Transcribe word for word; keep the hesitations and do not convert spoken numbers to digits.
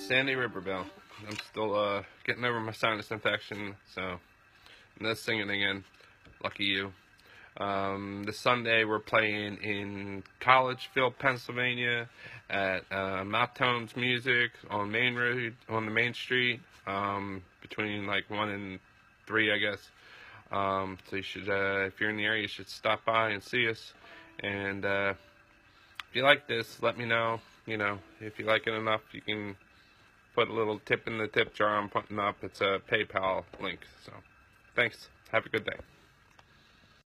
Sandy River Belle. I'm still uh, getting over my sinus infection, so no singing again. Lucky you. Um, this Sunday we're playing in Collegeville, Pennsylvania, at uh, Mouth Tones Music on Main Road, on the Main Street, um, between like one and three, I guess. Um, so you should, uh, if you're in the area, you should stop by and see us. And uh, if you like this, let me know. You know, if you like it enough, you can put a little tip in the tip jar I'm putting up. It's a PayPal link. So, thanks. Have a good day.